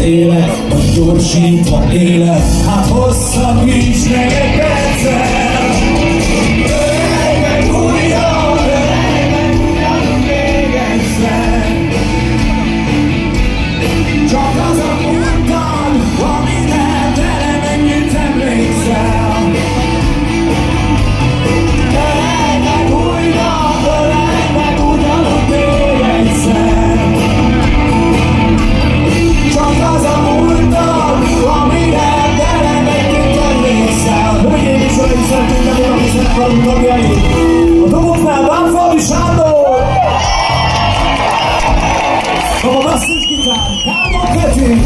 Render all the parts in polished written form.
élet, most gyorsítva élet, hát hosszabbíts meg egy perccel. Ölej meg újra még egyszer. Csak az a múltad, amire vele mennyit emlékszel. Ölej meg újra, ölej meg ugyanúgy még egyszer. Csak az a múltad, amire vele mennyit emlékszel. Hölgyeim és uraim, szeretnénk volna, hiszen akarunk tagjai. A doboknál Bánfalvi Sándor! A basszusgitár, Kálmán Peti!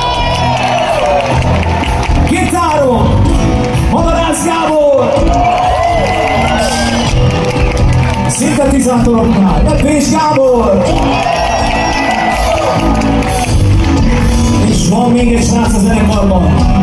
Gitáron, Madarász Gábor! Szintetizátoroknál, Lepés Gábor! És van még egy srác a zenekarban.